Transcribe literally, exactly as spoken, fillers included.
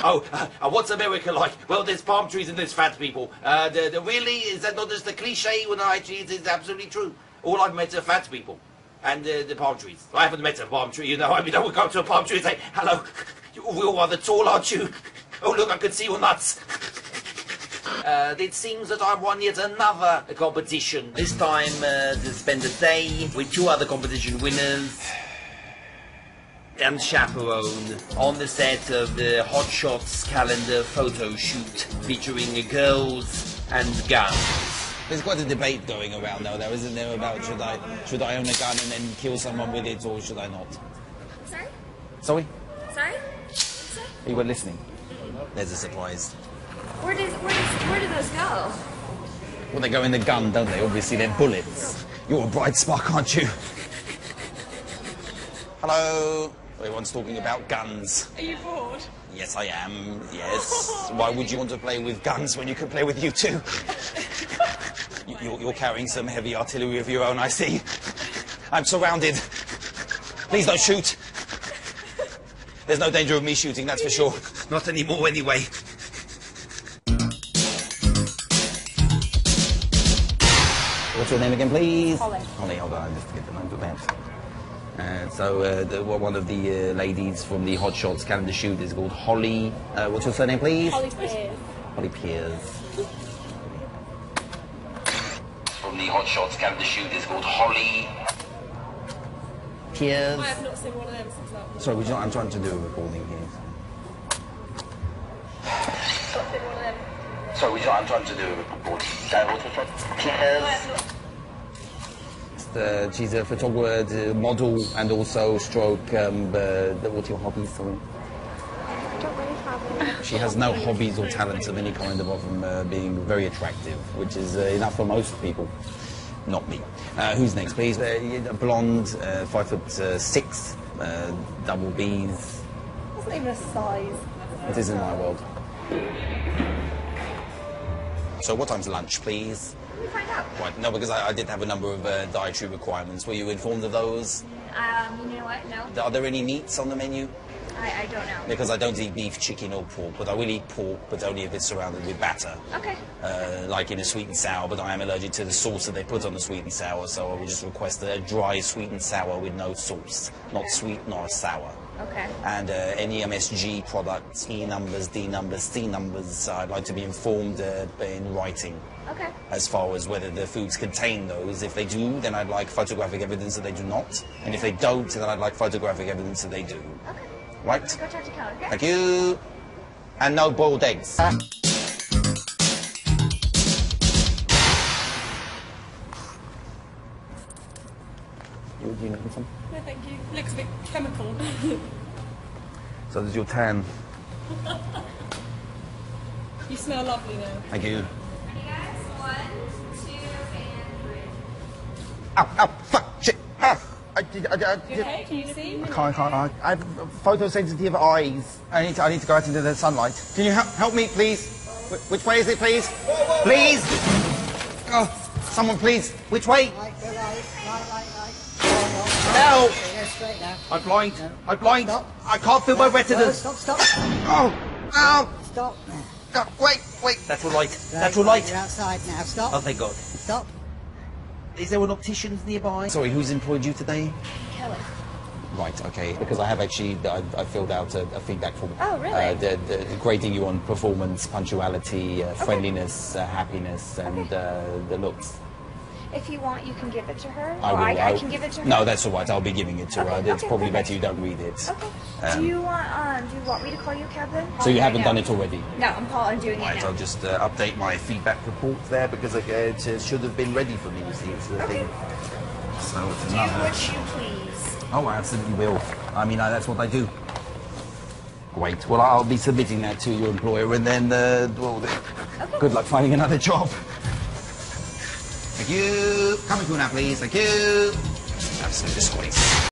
Oh, uh, uh, what's America like? Well, there's palm trees and there's fat people. Uh, the, the, really, is that not just a cliche? When I actually, it's absolutely true. All I've met are fat people. And uh, the palm trees. I haven't met a palm tree, you know. I mean, I would go to a palm tree and say, hello, you all rather tall, aren't you? Oh, look, I can see your nuts. Uh, it seems that I won yet another competition. This time uh, to spend a day with two other competition winners and chaperone on the set of the Hot Shots calendar photo shoot featuring girls and guns. There's quite a debate going around now, though, isn't there, about should I should I own a gun and then kill someone with it, or should I not? Sorry? Sorry? Sorry? Sorry? You were listening. There's a surprise. Where does where does where do those go? Well, they go in the gun, don't they? Obviously, they're bullets. You're a bright spark, aren't you? Hello. Everyone's talking about guns. Are you bored? Yes, I am. Yes. Why would you want to play with guns when you could play with you two? You're, you're carrying some heavy artillery of your own, I see. I'm surrounded. Please don't shoot. There's no danger of me shooting, that's for sure. Not anymore, anyway. What's your name again, please? Holly. Holly, hold on, just to get the name of that. Uh, so, uh, the, one of the uh, ladies from the Hot Shots calendar shoot is called Holly. Uh, what's your surname, please? Holly Piers. Holly Piers. From the Hot Shots calendar shoot is called Holly Piers. I have not seen one of them since that. Sorry, would you not, I'm trying to do a recording here. Not seen one of them. Sorry, would you not, I'm trying to do a recording. Piers. Uh, she's a photographer, uh, model, and also stroke. Um, uh, what's your hobbies? Sorry. I don't really have any. She has no hobbies or talents of any kind apart from uh, being very attractive, which is uh, enough for most people. Not me. Uh, who's next, please? Uh, blonde, uh, five foot uh, six, uh, double B's. That's not even a size. It is in my world. So, what time's lunch, please? Let me find out. Right, no, because I, I did have a number of uh, dietary requirements. Were you informed of those? Um, you know what? No, Are there any meats on the menu? I, I don't know. Because I don't eat beef, chicken or pork, but I will eat pork, but only if it's surrounded with batter. Okay. Uh, like in a sweet and sour, but I am allergic to the sauce that they put on the sweet and sour, so I will just request a dry sweet and sour with no sauce. Not sweet nor sour. Okay. And uh, any M S G products, E numbers, D numbers, C numbers, I'd like to be informed uh, in writing. Okay. As far as whether the foods contain those. If they do, then I'd like photographic evidence that they do not. And if they don't, then I'd like photographic evidence that they do. Okay. Right? Go talk to Kelly, okay? Thank you. And no boiled eggs. You, do you need some? No, thank you. Looks a bit chemical. So there's your tan. You smell lovely now. Thank you. Ready, guys? One, two, and three. Ow, ow, fuck, shit. Ah, I, I, I, I, You okay? Can you see? I can't, I can't. I, I have photosensitive eyes. I need to, I need to go out into the sunlight. Can you help, help me, please? Wh- which way is it, please? Please? Oh, someone, please. Which way? Right, go right, right, right, right. Help! Yeah, straight now. I'm blind. I'm blind. Stop. I can't feel my No, retinas. stop, stop, Oh, ow. stop. Oh, wait, wait. Natural light. Right, Natural light. You're outside now. Stop. Oh, thank God. Stop. Is there an optician's nearby? Sorry, who's employed you today? Kelly. Right, okay. Because I have actually, I, I filled out a, a feedback form. Oh, really? Uh, the, the, grading you on performance, punctuality, uh, friendliness, uh, happiness, and uh, the looks. If you want, you can give it to her. I or will. I, I I'll- can give it to her. No, that's all right. I'll be giving it to Okay, her. It's okay, probably perfect. better you don't read it. Okay. Um, do you want um? Do you want me to call you, Kevin? So you haven't Right done now. it already? No, I'm calling. I'm doing Right, it now. I'll just uh, update my feedback report there because uh, it uh, should have been ready for me, you see. It's the Okay. thing. So it's Do another... what you please. Oh, I absolutely will. I mean, uh, that's what I do. Great. Well, I'll be submitting that to your employer and then, uh, well, Okay. good luck finding another job. Thank you. Coming through now, please. Thank you. Absolute disgrace.